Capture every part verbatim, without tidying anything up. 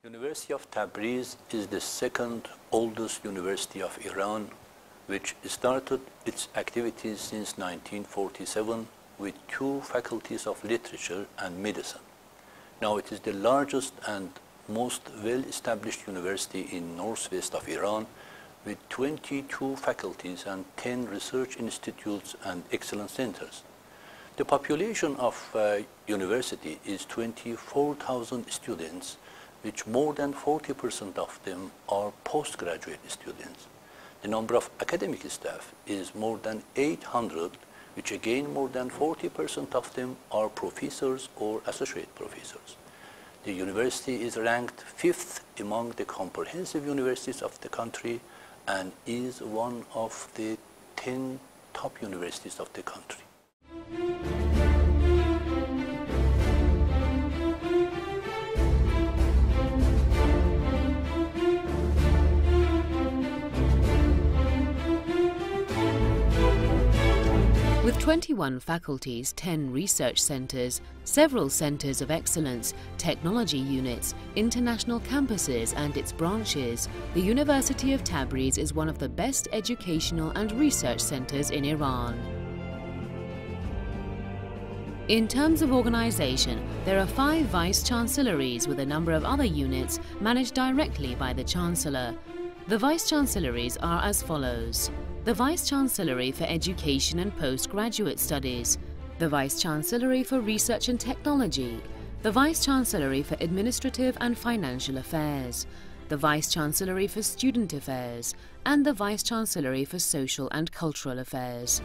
University of Tabriz is the second oldest university of Iran, which started its activities since nineteen forty-seven with two faculties of literature and medicine. Now it is the largest and most well-established university in northwest of Iran with twenty-two faculties and ten research institutes and excellence centers. The population of uh, university is twenty-four thousand students, which more than forty percent of them are postgraduate students. The number of academic staff is more than eight hundred, which again more than forty percent of them are professors or associate professors. The university is ranked fifth among the comprehensive universities of the country and is one of the ten top universities of the country. With twenty-one faculties, ten research centers, several centers of excellence, technology units, international campuses and its branches, the University of Tabriz is one of the best educational and research centers in Iran. In terms of organization, there are five vice-chancelleries with a number of other units managed directly by the chancellor. The vice-chancelleries are as follows: the Vice-Chancellery for Education and Postgraduate Studies, the Vice-Chancellery for Research and Technology, the Vice-Chancellery for Administrative and Financial Affairs, the Vice-Chancellery for Student Affairs, and the Vice-Chancellery for Social and Cultural Affairs.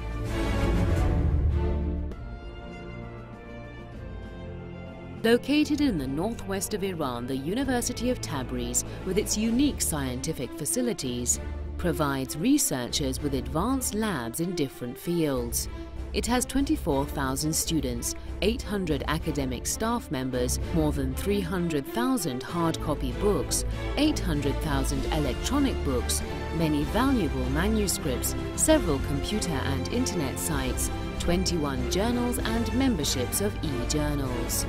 Located in the northwest of Iran, the University of Tabriz, with its unique scientific facilities, provides researchers with advanced labs in different fields. It has twenty-four thousand students, eight hundred academic staff members, more than three hundred thousand hard copy books, eight hundred thousand electronic books, many valuable manuscripts, several computer and internet sites, twenty-one journals and memberships of e-journals.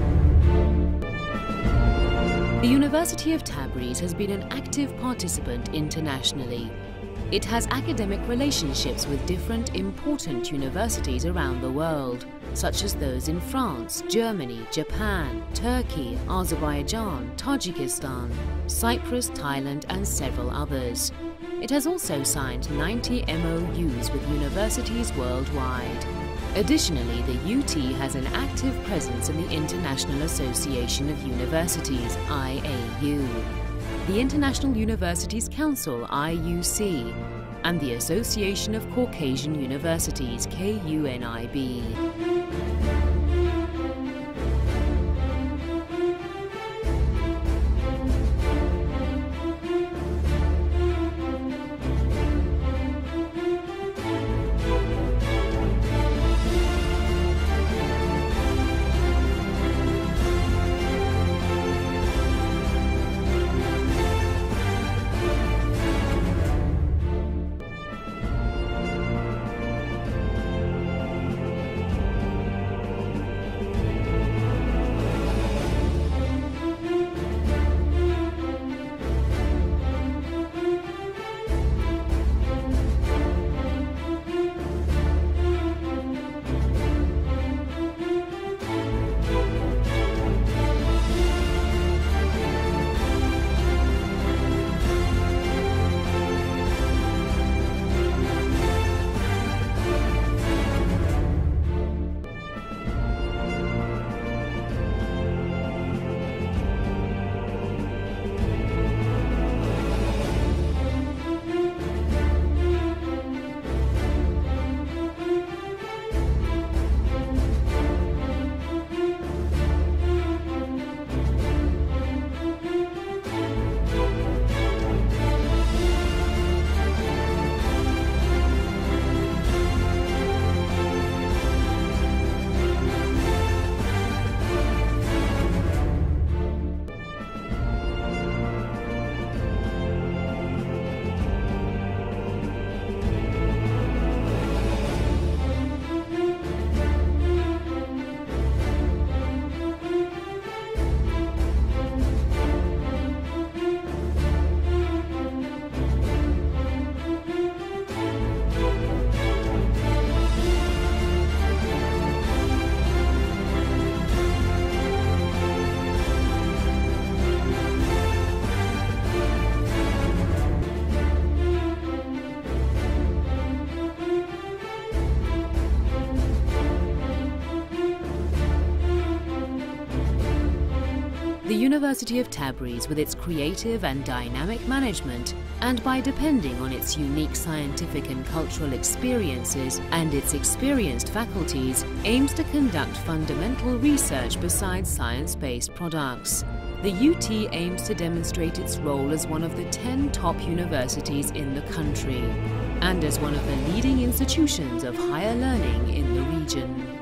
The University of Tabriz has been an active participant internationally. It has academic relationships with different important universities around the world, such as those in France, Germany, Japan, Turkey, Azerbaijan, Tajikistan, Cyprus, Thailand, and several others. It has also signed ninety M O Us with universities worldwide. Additionally, the U T has an active presence in the International Association of Universities, I A U, the International Universities Council, I U C, and the Association of Caucasian Universities, K U N I B. University of Tabriz, with its creative and dynamic management, and by depending on its unique scientific and cultural experiences and its experienced faculties, aims to conduct fundamental research besides science-based products. The U T aims to demonstrate its role as one of the ten top universities in the country and as one of the leading institutions of higher learning in the region.